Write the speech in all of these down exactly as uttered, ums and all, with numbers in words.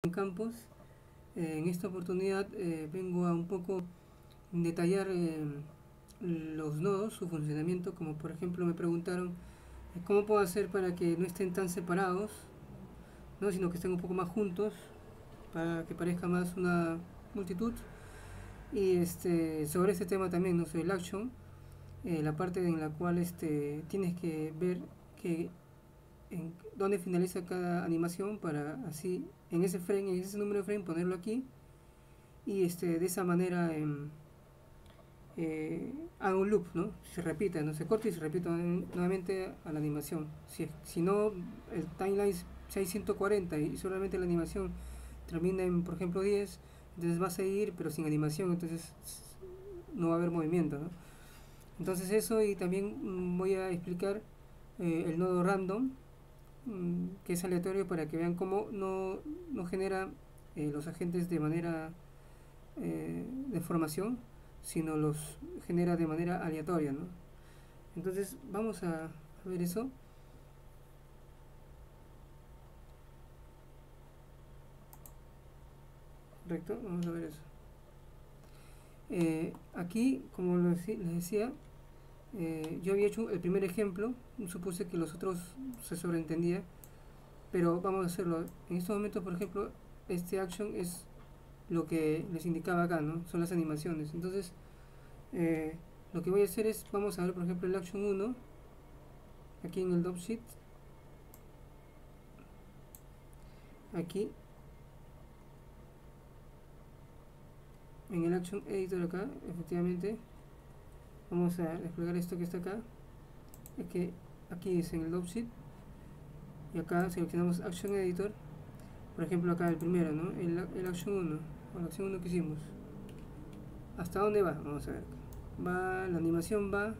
Campos. Eh, en esta oportunidad eh, vengo a un poco detallar eh, los nodos, su funcionamiento, como por ejemplo me preguntaron eh, cómo puedo hacer para que no estén tan separados, ¿no? Sino que estén un poco más juntos, para que parezca más una multitud. Y este, sobre este tema también, ¿no? Sobre el action, eh, la parte en la cual este, tienes que ver que en dónde finaliza cada animación para así en ese frame, en ese número de frame ponerlo aquí y este de esa manera eh, eh, haga un loop, ¿no? Se repita, no se corta y se repite nuevamente a la animación. Si, si no el timeline si hay ciento cuarenta y solamente la animación termina en por ejemplo diez, entonces va a seguir pero sin animación, entonces no va a haber movimiento, ¿no? Entonces eso, y también mmm, voy a explicar eh, el nodo random, que es aleatorio, para que vean cómo no, no genera eh, los agentes de manera eh, de formación, sino los genera de manera aleatoria, ¿no? Entonces vamos a, a ver eso. Correcto, vamos a ver eso. Eh, aquí, como les decía, eh, yo había hecho el primer ejemplo, supuse que los otros se sobreentendía, pero vamos a hacerlo. En estos momentos, por ejemplo, este action es lo que les indicaba acá, ¿no? Son las animaciones. Entonces, eh, lo que voy a hacer es, vamos a ver, por ejemplo, el action uno, aquí en el Dop Sheet, aquí, en el Action Editor acá, efectivamente, vamos a desplegar esto que está acá, que aquí es en el Dop Sheet, y acá seleccionamos Action Editor, por ejemplo acá el primero, ¿no? El, el Action uno, o la acción uno que hicimos. ¿Hasta dónde va? Vamos a ver. Va, la animación va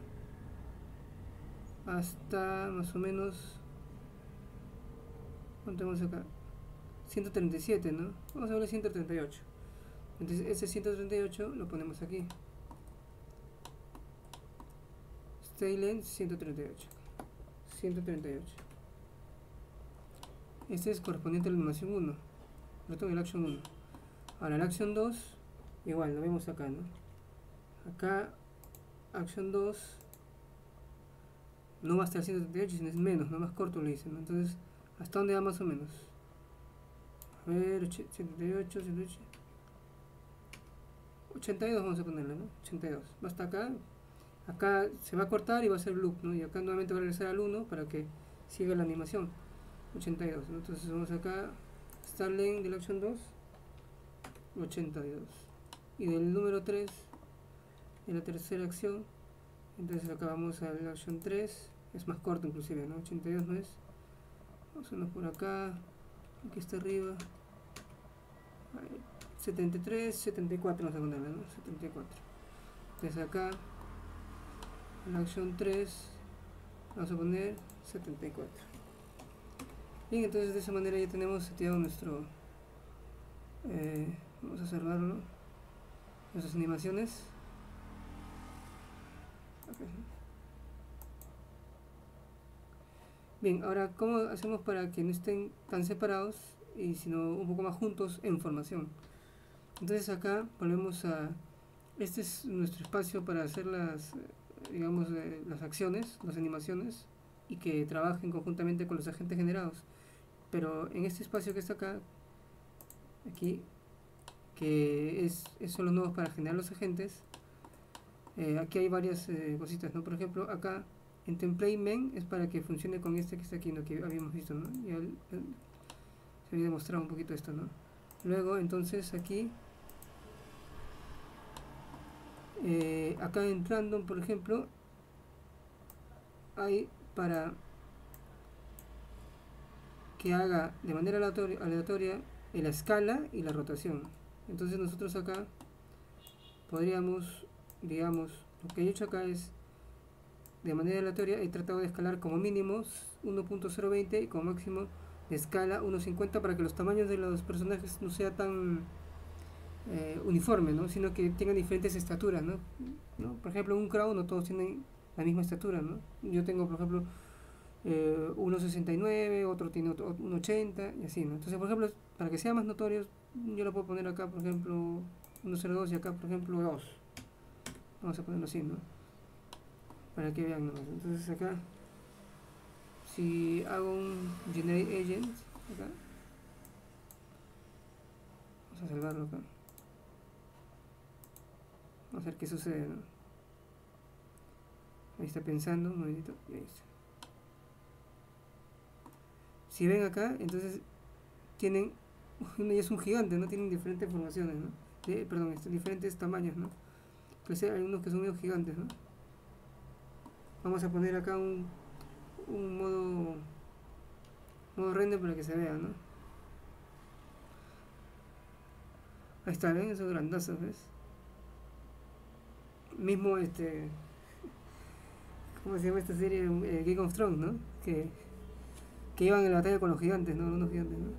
hasta más o menos, ¿cuánto tenemos acá? ciento treinta y siete, ¿no? Vamos a ver ciento treinta y ocho. Entonces ese ciento treinta y ocho lo ponemos aquí. Stay length ciento treinta y ocho. ciento treinta y ocho. Este es correspondiente a la animación uno. Lo el action uno. Ahora el action dos, igual lo vemos acá, ¿no? Acá, action dos no va hasta el ciento treinta y ocho, sino es menos, no más corto lo dicen, ¿no? Entonces, ¿hasta dónde va más o menos? A ver, ciento treinta y ocho, ciento ocho, ochenta y dos vamos a ponerle, ¿no? ochenta y dos. Va hasta acá. Acá se va a cortar y va a ser loop, ¿no? Y acá nuevamente va a regresar al uno para que siga la animación. ochenta y dos, ¿no? Entonces vamos acá, start length del action dos, ochenta y dos. Y del número tres, de la tercera acción, entonces acá vamos al action tres, es más corto inclusive, ¿no? ochenta y dos no es. Vamos a irnos por acá, aquí está arriba. setenta y tres, setenta y cuatro vamos a ponerle, ¿no? setenta y cuatro. Entonces acá, en action tres, vamos a poner setenta y cuatro. Bien, entonces de esa manera ya tenemos seteado nuestro, eh, vamos a cerrarlo, nuestras animaciones. Okay. Bien, ahora ¿cómo hacemos para que no estén tan separados y sino un poco más juntos en formación? Entonces acá volvemos a, este es nuestro espacio para hacer las, digamos, eh, las acciones, las animaciones, y que trabajen conjuntamente con los agentes generados. Pero en este espacio que está acá, aquí, que es, es son los nodos para generar los agentes, eh, aquí hay varias eh, cositas, ¿no? Por ejemplo, acá en template main es para que funcione con este que está aquí, ¿no? Que habíamos visto, ¿no? Ya el, el, se había demostrado un poquito esto, ¿no? Luego, entonces, aquí, eh, acá en random, por ejemplo, hay para que haga de manera aleatoria, aleatoria la escala y la rotación. Entonces nosotros acá podríamos, digamos, lo que he hecho acá es de manera aleatoria he tratado de escalar como mínimo uno punto cero veinte y como máximo de escala uno punto cincuenta para que los tamaños de los personajes no sea tan eh, uniforme, ¿no? Sino que tengan diferentes estaturas, ¿no? ¿no? Por ejemplo, un crowd no todos tienen la misma estatura, ¿no? Yo tengo, por ejemplo, eh, uno sesenta y nueve, otro tiene otro, uno ochenta y así, ¿no? Entonces, por ejemplo, para que sea más notorio, yo lo puedo poner acá, por ejemplo, uno cero dos y acá, por ejemplo, dos. Vamos a ponerlo así, ¿no? Para que vean, ¿no? Entonces acá, si hago un generate agent, acá, vamos a salvarlo acá. Vamos a ver qué sucede, ¿no? Ahí está pensando, un momentito, y ahí está. Si ven acá, entonces tienen, uno ya es un gigante, ¿no? Tienen diferentes formaciones, ¿no? De, perdón, este, diferentes tamaños, ¿no? Entonces hay unos que son medio gigantes, ¿no? Vamos a poner acá un, un modo, modo render para que se vea, ¿no? Ahí está, ¿ven? Esos grandazos, ¿ves? Mismo, este, ¿cómo se llama esta serie? Eh, Game of Thrones, ¿no? Que, que iban en la batalla con los gigantes, ¿no? Unos gigantes, ¿no?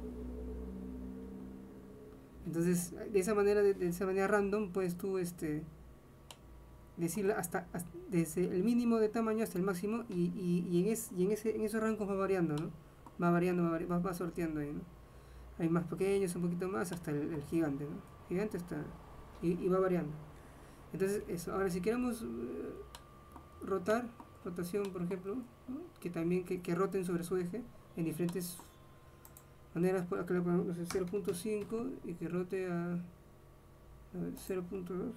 Entonces, de esa manera, de, de esa manera random, puedes tú, este, decirle hasta, hasta desde el mínimo de tamaño hasta el máximo y, y, y, en, es, y en, ese, en esos rangos va variando, ¿no? Va variando, va, va, va sorteando ahí, ¿no? Hay más pequeños, un poquito más, hasta el, el gigante, ¿no? Gigante está, y, y va variando. Entonces, eso. Ahora, si queremos uh, rotar, rotación, por ejemplo, ¿no? Que también que, que roten sobre su eje en diferentes maneras, por acá le ponemos cero punto cinco y que rote a, a cero punto dos,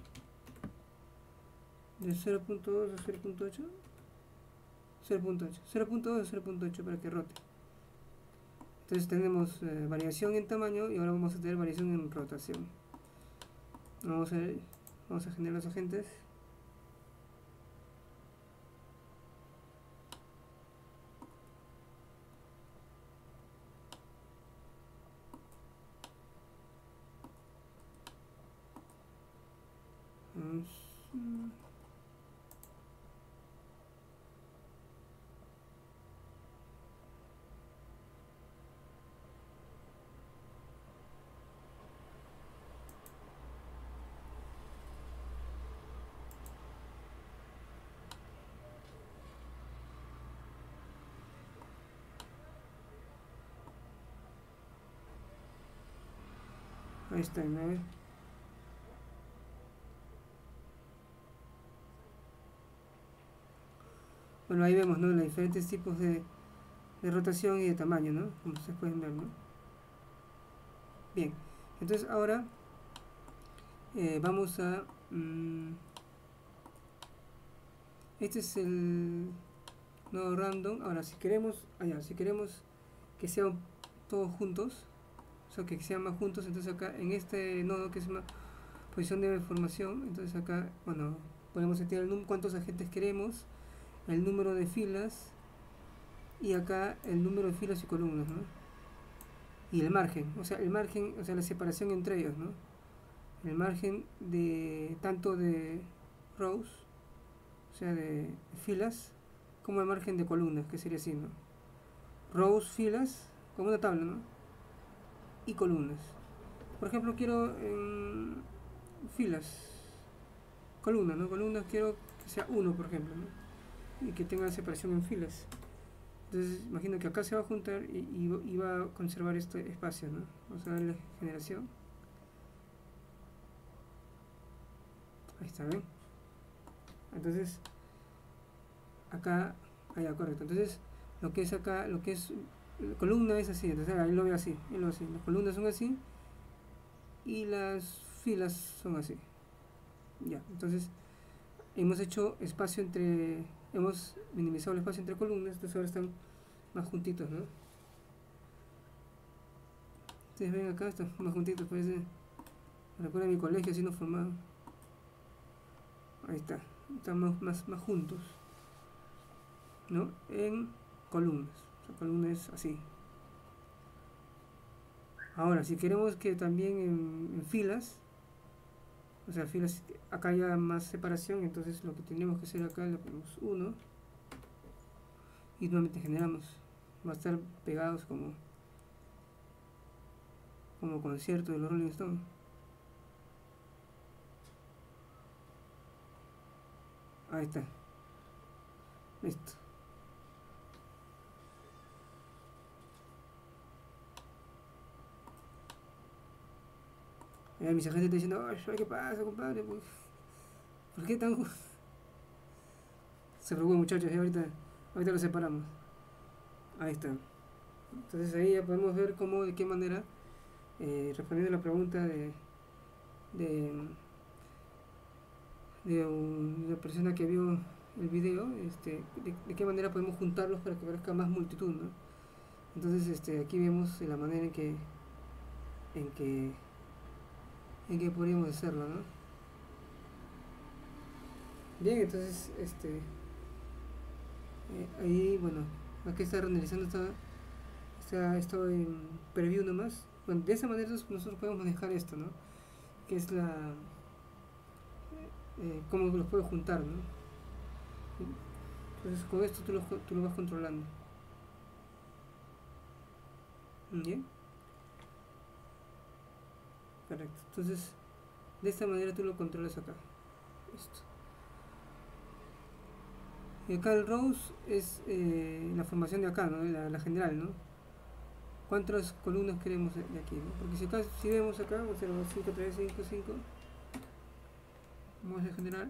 de cero punto dos a cero punto ocho, cero punto ocho, cero punto dos a cero punto ocho para que rote. Entonces tenemos eh, variación en tamaño y ahora vamos a tener variación en rotación. Vamos a, ver, vamos a generar los agentes. Vamos, ahí está, ¿no? Bueno, ahí vemos, ¿no? Los diferentes tipos de, de rotación y de tamaño, ¿no? Como ustedes pueden ver, ¿no? Bien, entonces ahora eh, vamos a... Mmm, este es el nodo random. Ahora, si queremos, allá, si queremos que sean todos juntos, o sea, que sean más juntos, entonces acá en este nodo que se llama posición de información, entonces acá, bueno, podemos setear el número, cuántos agentes queremos, el número de filas y acá el número de filas y columnas, ¿no? Y el margen, o sea, el margen, o sea, la separación entre ellos, ¿no? El margen de tanto de rows, o sea, de filas, como el margen de columnas, que sería así, ¿no? Rows, filas, como una tabla, ¿no? Y columnas. Por ejemplo, quiero en filas, columnas, ¿no? Columnas quiero que sea uno, por ejemplo, ¿no? Y que tenga separación en filas. Entonces, imagino que acá se va a juntar y, y, y va a conservar este espacio, ¿no? Vamos a darle generación. Ahí está, ¿ven? Entonces, acá, allá, correcto. Entonces, lo que es acá, lo que es la columna es así, entonces ahí lo veo así, ahí lo veo así. Las columnas son así y las filas son así. Ya, entonces hemos hecho espacio entre, hemos minimizado el espacio entre columnas, entonces ahora están más juntitos, ¿no? Ustedes ven acá, están más juntitos, parece, me recuerda a mi colegio así nos formaba. Ahí está, están más, más, más juntos, ¿no? En columnas, o sea, columnas así. Ahora, si queremos que también en, en filas, o sea, filas, acá haya más separación, entonces lo que tenemos que hacer acá, le ponemos uno y nuevamente generamos. Va a estar pegados como como concierto de los Rolling Stones. Ahí está. Listo. Eh, mis agentes te diciendo, "Ay, ¿qué pasa, compadre? ¿Por, ¿por qué tan...? Se preocupen, muchachos, ya ahorita, ahorita lo separamos. Ahí está. Entonces ahí ya podemos ver cómo, de qué manera, eh, respondiendo a la pregunta de, de, de una persona que vio el video, este, de, de qué manera podemos juntarlos para que parezca más multitud, ¿no? Entonces este, aquí vemos la manera en que, en que, en que podríamos hacerlo, ¿no? Bien, entonces este, eh, ahí, bueno, aquí está renderizando esta, esta, esto en preview nomás. Bueno, de esa manera nosotros podemos manejar esto, ¿no? Que es la, eh, cómo los puedes juntar, ¿no? Entonces con esto tú lo, tú lo vas controlando. Bien, correcto. Entonces de esta manera tú lo controlas acá. Esto. Y acá el rows es eh, la formación de acá, ¿no? La, la general, ¿no? ¿Cuántas columnas queremos de aquí, ¿no? Porque si acá, si vemos acá, vamos a hacer cinco, tres, cinco, cinco. Vamos a generar.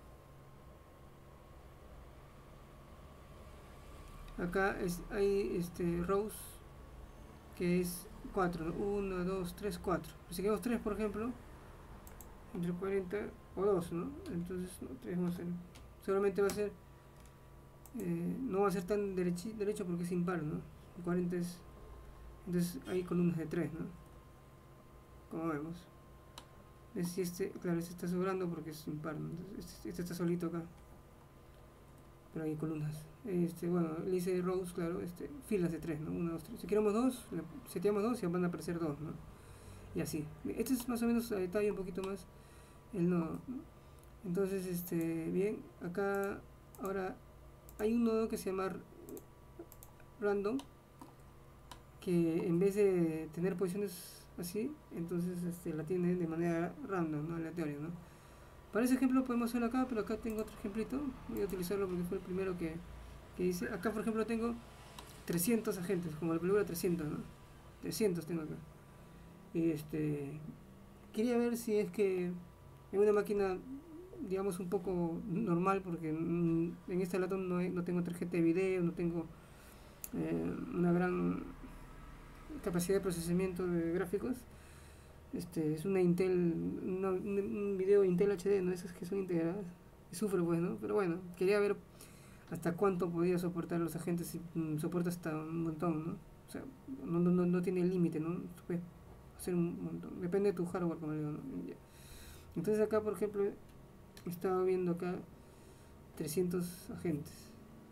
Acá es, hay este, rows que es cuatro, uno, dos, tres, cuatro. Si queremos tres, por ejemplo, entre cuarenta o dos, ¿no? Entonces, no, tres vamos a hacer. Seguramente va a ser, eh, no va a ser tan derechi, derecho porque es impar, ¿no? cuarenta es, entonces hay columnas de tres, ¿no? Como vemos. Es si este, claro, este está sobrando porque es impar, ¿no? Entonces, este, este está solito acá. Pero hay columnas. Este, bueno, le hice rows, claro, este, filas de tres, ¿no? uno, dos, tres. Si queremos dos, seteamos dos y van a aparecer dos, ¿no? Y así. Este es más o menos a detalle un poquito más el nodo, ¿no? Entonces, este, bien, acá ahora hay un nodo que se llama random, que en vez de tener posiciones así, entonces este, la tiene de manera random, ¿no? Aleatoria, ¿no? Para ese ejemplo podemos hacerlo acá, pero acá tengo otro ejemplito. Voy a utilizarlo porque fue el primero que, que hice. Acá, por ejemplo, tengo trescientos agentes, como la película trescientos, ¿no? trescientos tengo acá. Y este, quería ver si es que en una máquina, digamos, un poco normal, porque en este laptop no, hay, no tengo tarjeta de video, no tengo eh, una gran capacidad de procesamiento de gráficos. Este, es una Intel, una, un video Intel H D, no esas que son integradas. Sufre pues, ¿no? Pero bueno, quería ver hasta cuánto podía soportar los agentes y mm, soporta hasta un montón, ¿no? O sea, no, no, no tiene límite, ¿no? Se puede hacer un montón. Depende de tu hardware, como le digo, ¿no? Entonces acá, por ejemplo, estaba viendo acá trescientos agentes.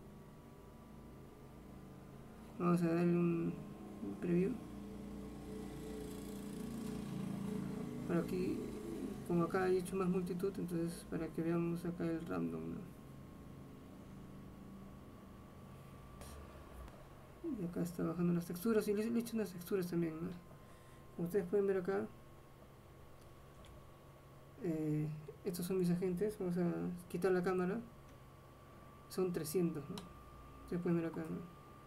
Vamos a darle un, un preview. Para aquí, como acá he hecho más multitud, entonces para que veamos acá el random, ¿no? Y acá está bajando las texturas y le, le he hecho unas texturas también, ¿no? Como ustedes pueden ver acá, eh, estos son mis agentes. Vamos a quitar la cámara, son trescientos, ¿no? Ustedes pueden ver acá, ¿no?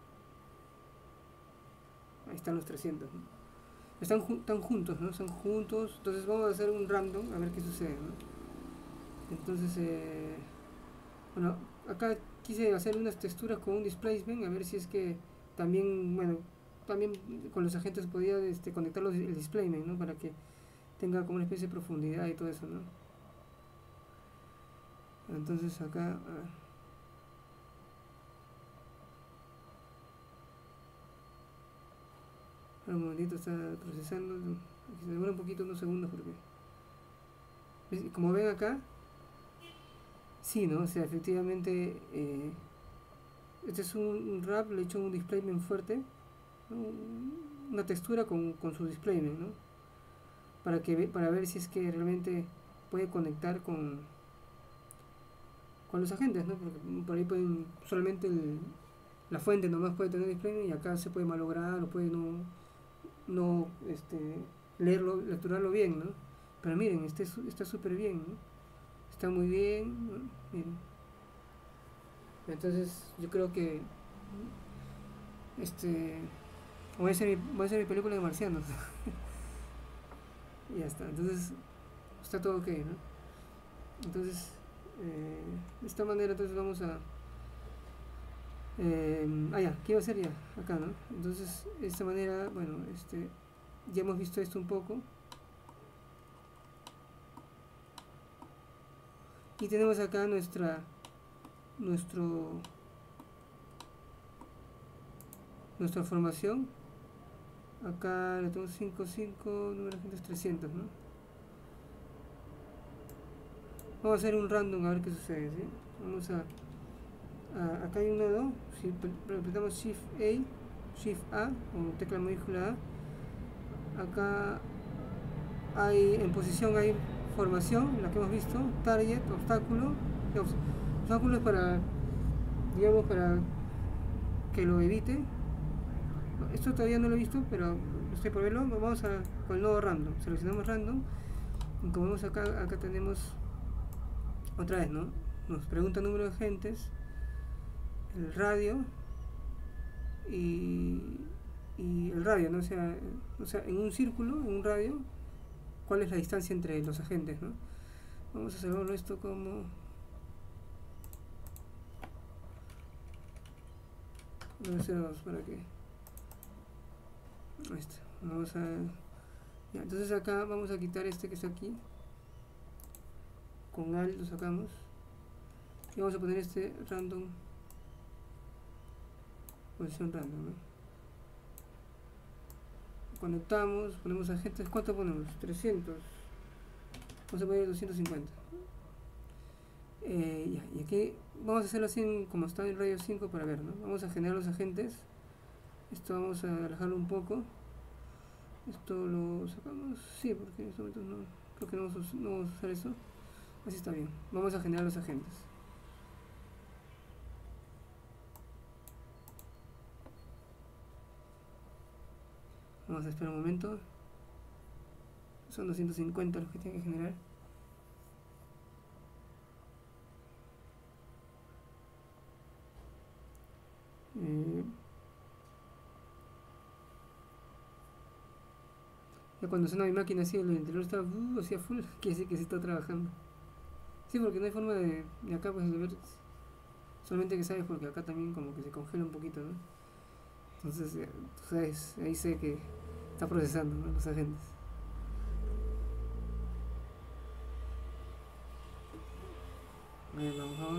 Ahí están los trescientos, ¿no? Están, están juntos, ¿no? Están juntos. Entonces vamos a hacer un random a ver qué sucede, ¿no? Entonces, eh, bueno, acá quise hacer unas texturas con un displacement, a ver si es que también, bueno, también con los agentes podía este, conectar los, el displacement, ¿no? Para que tenga como una especie de profundidad y todo eso, ¿no? Entonces acá, a ver. Un momentito, está procesando, se demora un poquito, unos segundos porque, como ven acá, sí, ¿no? O sea, efectivamente, eh, este es un, un wrap, le he hecho un displacement fuerte, ¿no? Una textura con, con su displacement, ¿no? Para, que, para ver si es que realmente puede conectar con, con los agentes, ¿no? Porque por ahí pueden, solamente el, la fuente nomás puede tener displacement y acá se puede malograr o puede no, no este, leerlo, lecturarlo bien, ¿no? Pero miren, este está súper bien, ¿no? Está muy bien, ¿no? Miren. Entonces yo creo que este voy a hacer mi, voy a hacer mi película de marcianos. y ya está. Entonces está todo ok, ¿no? Entonces eh, de esta manera entonces vamos a eh, ah ya, ¿qué iba a hacer ya? Acá, ¿no? Entonces de esta manera, bueno, este ya hemos visto esto un poco y tenemos acá nuestra nuestro nuestra formación. Acá le tenemos cinco cinco, número de agentes trescientos, ¿no? Vamos a hacer un random a ver qué sucede, ¿sí? Vamos a, a acá hay un nodo, si apretamos Shift A, Shift A o tecla mayúscula A, acá hay en posición hay formación, la que hemos visto, target, obstáculo, obstáculo es para, digamos, para que lo evite. Esto todavía no lo he visto, pero estoy por verlo. Vamos a con el nodo random, seleccionamos random y como vemos acá, acá tenemos otra vez, ¿no? Nos pregunta el número de agentes, el radio y, y el radio, ¿no? O sea, o sea, en un círculo, en un radio, ¿cuál es la distancia entre los agentes, ¿no? Vamos a hacerlo esto como vamos para que esto, vamos a ya, entonces acá vamos a quitar este que está aquí, con alt lo sacamos y vamos a poner este random, posición random, ¿no? Conectamos, ponemos agentes, ¿cuánto ponemos? trescientos, vamos a poner doscientos cincuenta. Eh, ya, y aquí vamos a hacerlo así en, como está en radio cinco para ver, ¿no? Vamos a generar los agentes, esto vamos a alejarlo un poco, esto lo sacamos, sí, porque en este momento no, creo que no vamos, a, no vamos a usar eso, así está bien. Vamos a generar los agentes. Vamos a esperar un momento, son doscientos cincuenta los que tienen que generar. Eh, ya cuando suena mi máquina así, el interior está uh, así a full, quiere decir que sí está trabajando. Sí, porque no hay forma de, de acá pues de ver, solamente que sabes porque acá también como que se congela un poquito, ¿no? Entonces, eh, tú sabes, ahí sé que está procesando, ¿no? Los agentes. A ver, vamos, vamos.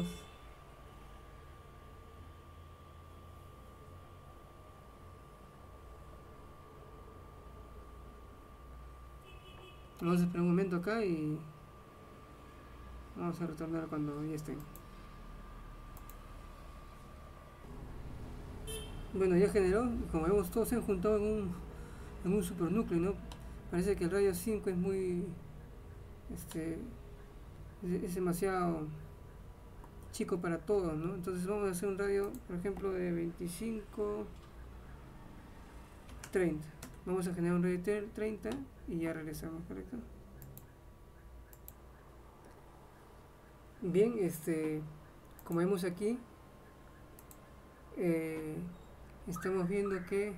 Vamos a esperar un momento acá y vamos a retornar cuando ya estén. Bueno, ya generó, como vemos todos se han juntado en un, en un supernúcleo, ¿no? Parece que el radio cinco es muy, este, es, es demasiado chico para todo, ¿no? Entonces vamos a hacer un radio, por ejemplo, de veinticinco, treinta. Vamos a generar un radio treinta y ya regresamos, ¿correcto? Bien, este, como vemos aquí, eh, estamos viendo que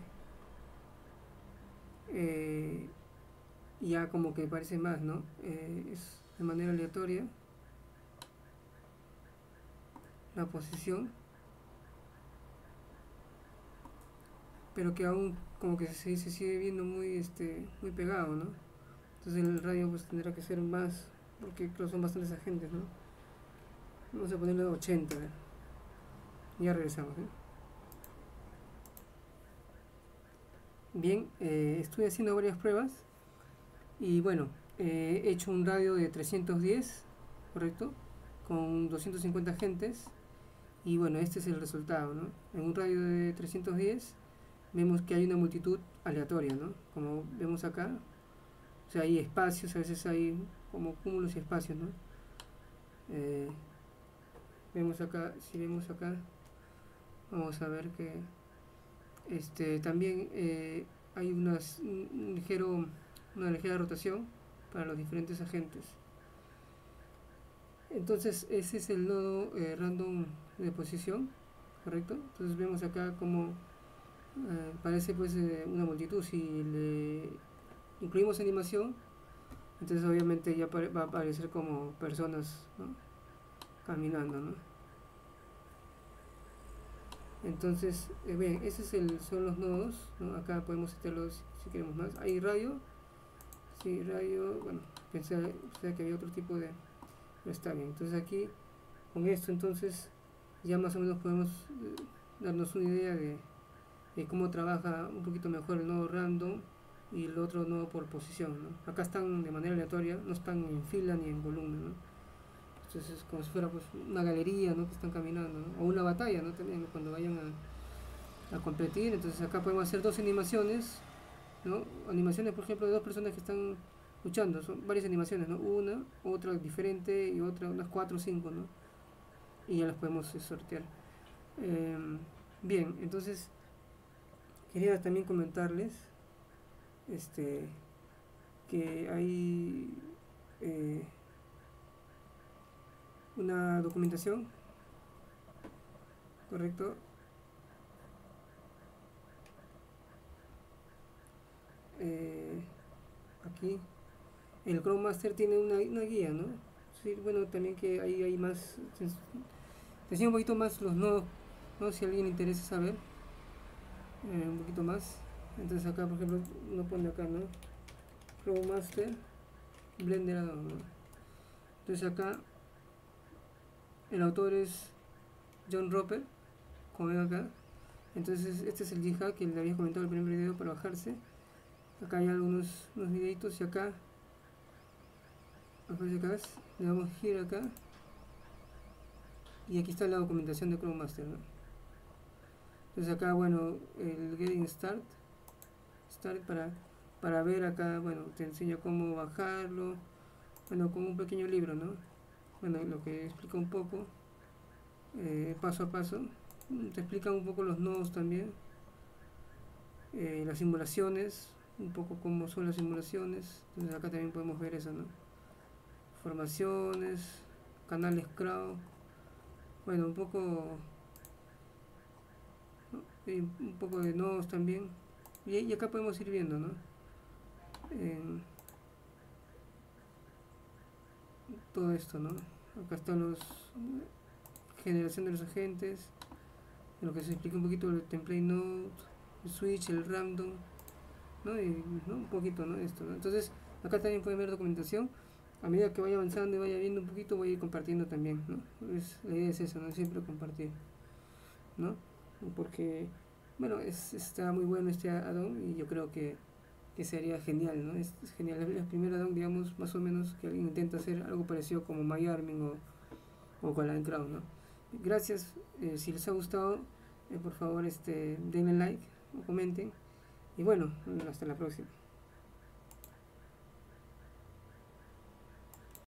eh, ya como que parece más, ¿no? Eh, es de manera aleatoria la posición, pero que aún como que se, se sigue viendo muy este muy pegado, ¿no? Entonces el radio pues tendrá que ser más, porque creo son bastantes agentes, ¿no? Vamos a ponerle ochenta, ¿eh? Ya regresamos, ¿eh? Bien, eh, estoy haciendo varias pruebas y bueno, eh, he hecho un radio de trescientos diez, correcto, con doscientos cincuenta agentes y bueno, este es el resultado, ¿no? En un radio de trescientos diez vemos que hay una multitud aleatoria, ¿no? Como vemos acá, o sea, hay espacios, a veces hay como cúmulos y espacios, ¿no? Eh, vemos acá, si vemos acá, vamos a ver que este también eh, hay unas, un ligero, una ligera rotación para los diferentes agentes. Entonces ese es el nodo eh, random de posición, correcto. Entonces vemos acá como eh, parece pues eh, una multitud. Si le incluimos animación Entonces obviamente ya va a aparecer como personas, ¿no?, caminando, ¿no? Entonces, eh, bien, esos es el, son los nodos, ¿no? Acá podemos meterlos si queremos más. Hay radio, sí, radio, bueno, pensé, pensé que había otro tipo de, pero está bien. Entonces aquí, con esto entonces, ya más o menos podemos eh, darnos una idea de, de cómo trabaja un poquito mejor el nodo random y el otro nodo por posición, ¿no? Acá están de manera aleatoria, no están en fila ni en volumen, ¿no? Entonces es como si fuera pues una galería, ¿no?, que están caminando, ¿no?, o una batalla, ¿no?, también cuando vayan a, a competir. Entonces acá podemos hacer dos animaciones, ¿no? Animaciones, por ejemplo, de dos personas que están luchando, son varias animaciones, ¿no? Una, otra diferente y otra, unas cuatro o cinco, ¿no? Y ya las podemos eh, sortear. Eh, bien, entonces quería también comentarles este que hay eh, una documentación, correcto, eh, aquí el Chrome Master tiene una, una guía, ¿no? Sí, bueno, también que ahí hay más, te enseño un poquito más los nodos, ¿no?, si a alguien le interesa saber eh, un poquito más. Entonces acá, por ejemplo, uno pone acá, ¿no?, Chrome Master Blender Add-on, ¿no? Entonces acá el autor es John Roper, como ven acá. Entonces este es el G-Hack que le había comentado en el primer video para bajarse. Acá hay algunos unos videitos y acá aparece acá, le damos giro acá y aquí está la documentación de Chrome Master, ¿no? Entonces acá, bueno, el Getting Start, start para, para ver acá, bueno, te enseña cómo bajarlo, bueno, como un pequeño libro, ¿no? Bueno, lo que explica un poco, eh, paso a paso, te explica un poco los nodos también, eh, las simulaciones, un poco cómo son las simulaciones. Entonces acá también podemos ver eso, ¿no? Formaciones, canales crowd, bueno, un poco, ¿no?, y un poco de nodos también. Y, y acá podemos ir viendo, ¿no?, en todo esto, ¿no? Acá están los generación de los agentes, en lo que se explica un poquito el template node, el switch, el random, ¿no? Y, ¿no?, un poquito, ¿no?, esto, ¿no? Entonces acá también pueden ver documentación. A medida que vaya avanzando y vaya viendo un poquito, voy a ir compartiendo también, ¿no? Es, la idea es eso, ¿no?, siempre compartir, ¿no? Porque, bueno, es, está muy bueno este add-on y yo creo que, que sería genial, ¿no? Es, es genial. Es el primer add-on, digamos, más o menos, que alguien intenta hacer algo parecido como MyArmin o, o con la Crowd, ¿no? Gracias, eh, si les ha gustado, eh, por favor, este, denle like o comenten. Y bueno, hasta la próxima.